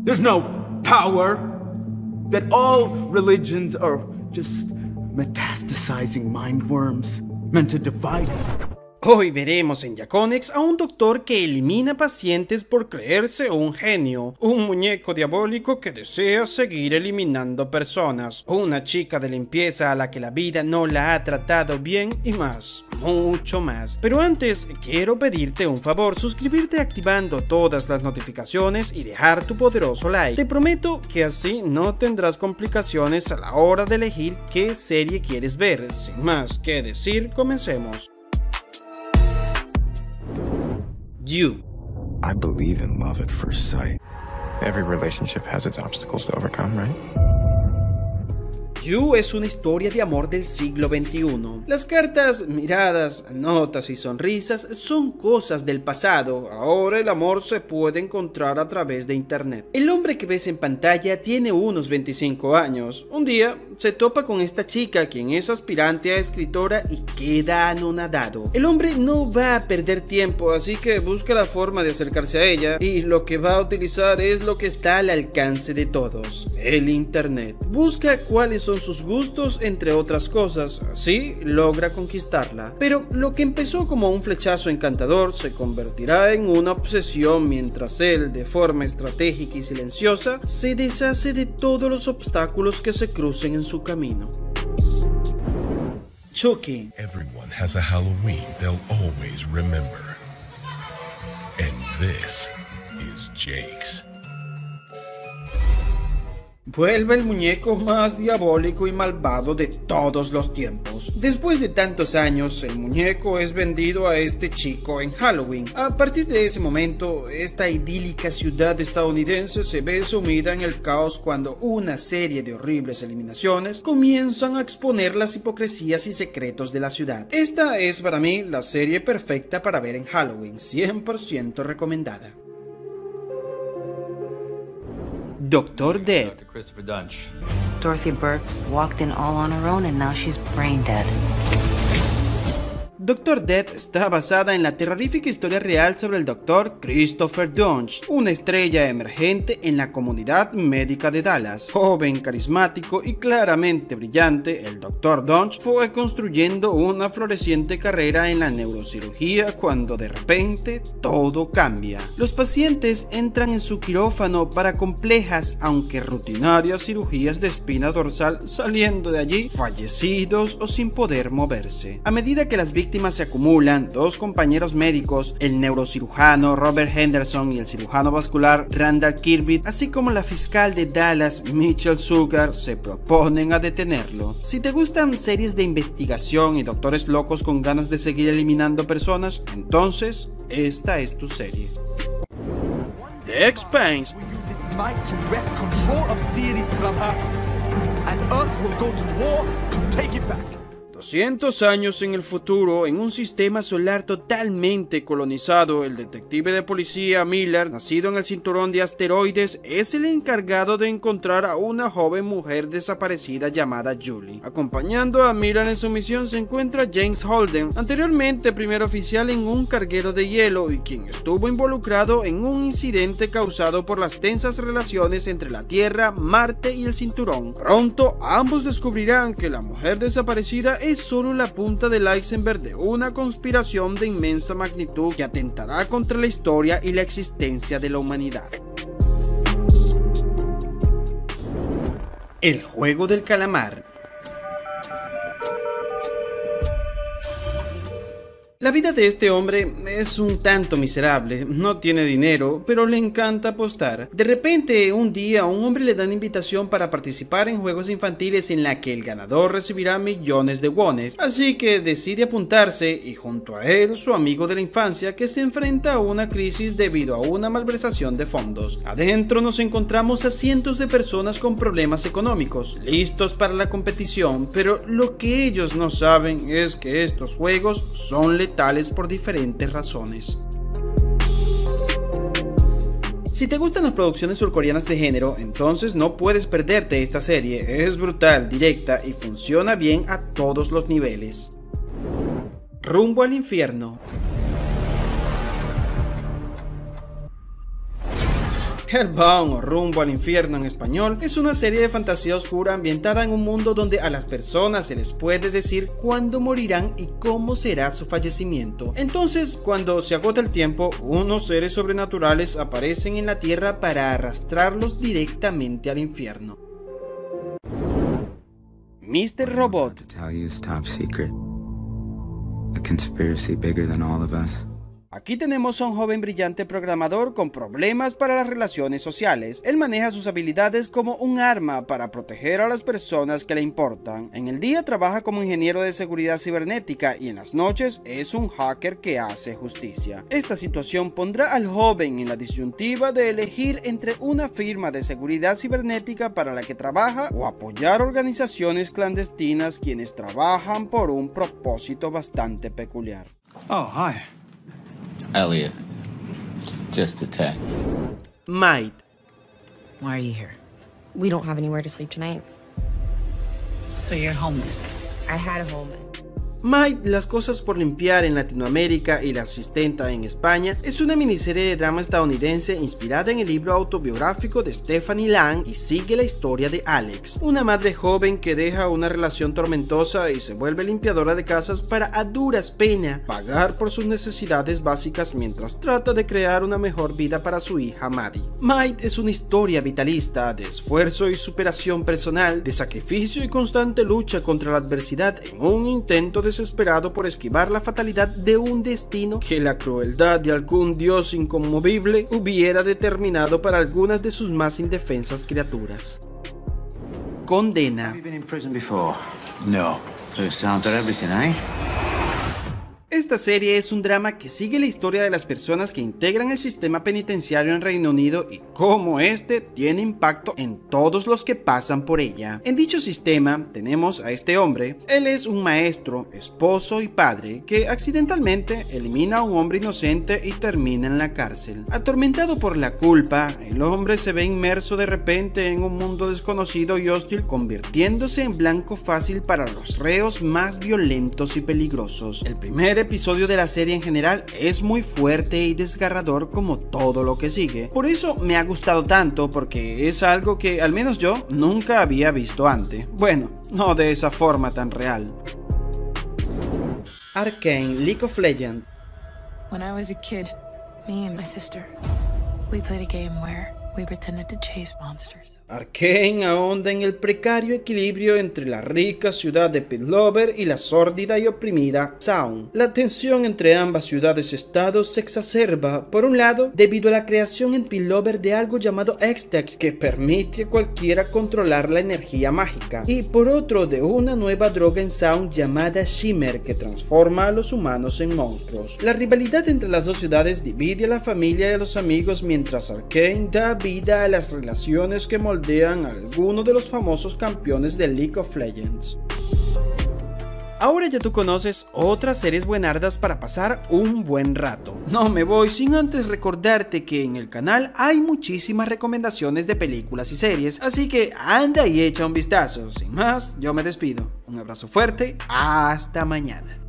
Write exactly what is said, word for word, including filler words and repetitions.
There's no power. That all religions are just metastasizing mind worms meant to divide. Hoy veremos en Yakonex a un doctor que elimina pacientes por creerse un genio, un muñeco diabólico que desea seguir eliminando personas, una chica de limpieza a la que la vida no la ha tratado bien y más, mucho más. Pero antes quiero pedirte un favor, suscribirte activando todas las notificaciones y dejar tu poderoso like. Te prometo que así no tendrás complicaciones a la hora de elegir qué serie quieres ver. Sin más que decir, comencemos. You. I believe in love at first sight. Every relationship has its obstacles to overcome, right? You es una historia de amor del siglo veintiuno. Las cartas, miradas, notas y sonrisas son cosas del pasado. Ahora el amor se puede encontrar a través de internet. El hombre que ves en pantalla tiene unos veinticinco años. Un día se topa con esta chica, quien es aspirante a escritora, y queda anonadado. El hombre no va a perder tiempo, así que busca la forma de acercarse a ella, y lo que va a utilizar es lo que está al alcance de todos: el internet. Busca cuáles son sus gustos, entre otras cosas. Así logra conquistarla. Pero lo que empezó como un flechazo encantador se convertirá en una obsesión mientras él, de forma estratégica y silenciosa, se deshace de todos los obstáculos que se crucen en su camino. Chucky. Everyone has a Halloween they'll always remember. And this is Jake's. Vuelve el muñeco más diabólico y malvado de todos los tiempos. Después de tantos años, el muñeco es vendido a este chico en Halloween. A partir de ese momento, esta idílica ciudad estadounidense se ve sumida en el caos cuando una serie de horribles eliminaciones comienzan a exponer las hipocresías y secretos de la ciudad. Esta es para mí la serie perfecta para ver en Halloween, cien por ciento recomendada. Doctor Dead. Doctor Christopher Dunch. Dorothy Burke walked in all on her own and now she's brain dead. Doctor Dead está basada en la terrorífica historia real sobre el doctor Christopher Dunch, una estrella emergente en la comunidad médica de Dallas. Joven, carismático y claramente brillante, el doctor Dunch fue construyendo una floreciente carrera en la neurocirugía cuando de repente todo cambia. Los pacientes entran en su quirófano para complejas, aunque rutinarias, cirugías de espina dorsal, saliendo de allí fallecidos o sin poder moverse. A medida que las víctimas se acumulan, dos compañeros médicos, el neurocirujano Robert Henderson y el cirujano vascular Randall Kirby, así como la fiscal de Dallas Mitchell Sugar, se proponen a detenerlo. Si te gustan series de investigación y doctores locos con ganas de seguir eliminando personas, entonces esta es tu serie. The Expanse. doscientos años en el futuro, en un sistema solar totalmente colonizado, el detective de policía Miller, nacido en el cinturón de asteroides, es el encargado de encontrar a una joven mujer desaparecida llamada Julie. Acompañando a Miller en su misión se encuentra James Holden, anteriormente primer oficial en un carguero de hielo y quien estuvo involucrado en un incidente causado por las tensas relaciones entre la Tierra, Marte y el cinturón. Pronto ambos descubrirán que la mujer desaparecida es solo la punta del iceberg de una conspiración de inmensa magnitud que atentará contra la historia y la existencia de la humanidad. El juego del calamar. La vida de este hombre es un tanto miserable, no tiene dinero, pero le encanta apostar. De repente, un día, un hombre le da una invitación para participar en juegos infantiles en la que el ganador recibirá millones de wones, así que decide apuntarse y junto a él su amigo de la infancia que se enfrenta a una crisis debido a una malversación de fondos. Adentro nos encontramos a cientos de personas con problemas económicos, listos para la competición, pero lo que ellos no saben es que estos juegos son letales tales por diferentes razones. Si te gustan las producciones surcoreanas de género, entonces no puedes perderte esta serie. Es brutal, directa y funciona bien a todos los niveles. Rumbo al infierno. Hellbound o Rumbo al Infierno en español es una serie de fantasía oscura ambientada en un mundo donde a las personas se les puede decir cuándo morirán y cómo será su fallecimiento. Entonces, cuando se agota el tiempo, unos seres sobrenaturales aparecen en la tierra para arrastrarlos directamente al infierno. mister Robot. A conspiracy bigger than all of us. Aquí tenemos a un joven brillante programador con problemas para las relaciones sociales. Él maneja sus habilidades como un arma para proteger a las personas que le importan. En el día trabaja como ingeniero de seguridad cibernética y en las noches es un hacker que hace justicia. Esta situación pondrá al joven en la disyuntiva de elegir entre una firma de seguridad cibernética para la que trabaja o apoyar organizaciones clandestinas quienes trabajan por un propósito bastante peculiar. Oh, hi. Elliot, just a tad. Might. Why are you here? We don't have anywhere to sleep tonight. So you're homeless. I had a home. Might, las cosas por limpiar en Latinoamérica y La asistenta en España es una miniserie de drama estadounidense inspirada en el libro autobiográfico de Stephanie Lang y sigue la historia de Alex, una madre joven que deja una relación tormentosa y se vuelve limpiadora de casas para a duras penas pagar por sus necesidades básicas mientras trata de crear una mejor vida para su hija Maddie. Might es una historia vitalista de esfuerzo y superación personal, de sacrificio y constante lucha contra la adversidad en un intento de desesperado por esquivar la fatalidad de un destino que la crueldad de algún dios inconmovible hubiera determinado para algunas de sus más indefensas criaturas. Condena. No. So it sounds like everything, eh? Esta serie es un drama que sigue la historia de las personas que integran el sistema penitenciario en Reino Unido y cómo este tiene impacto en todos los que pasan por ella. En dicho sistema tenemos a este hombre. Él es un maestro, esposo y padre que accidentalmente elimina a un hombre inocente y termina en la cárcel. Atormentado por la culpa, el hombre se ve inmerso de repente en un mundo desconocido y hostil, convirtiéndose en blanco fácil para los reos más violentos y peligrosos. El primer episodio de la serie en general es muy fuerte y desgarrador como todo lo que sigue. Por eso me ha gustado tanto, porque es algo que al menos yo nunca había visto antes. Bueno, no de esa forma tan real. Arcane League of Legends. When I was a kid, me and my sister, we played a game where we pretended to chase monsters. Arcane ahonda en el precario equilibrio entre la rica ciudad de Piltover y la sórdida y oprimida Sound. La tensión entre ambas ciudades-estados se exacerba, por un lado, debido a la creación en Piltover de algo llamado Hextech que permite a cualquiera controlar la energía mágica, y por otro, de una nueva droga en Sound llamada Shimmer que transforma a los humanos en monstruos. La rivalidad entre las dos ciudades divide a la familia y a los amigos, mientras Arcane da vida a las relaciones que moldean a algunos de los famosos campeones de League of Legends. Ahora ya tú conoces otras series buenardas para pasar un buen rato. No me voy sin antes recordarte que en el canal hay muchísimas recomendaciones de películas y series, así que anda y echa un vistazo. Sin más, yo me despido. Un abrazo fuerte, hasta mañana.